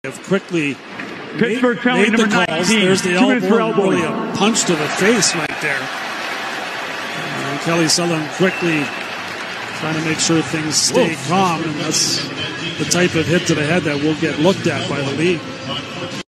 have quickly Pittsburgh made the number calls. 19. There's the 2 minutes for elbow, really elbowing. a punch to the face right there. And Kelly Sutherland quickly trying to make sure things stay calm, and that's the type of hit to the head that will get looked at by the league.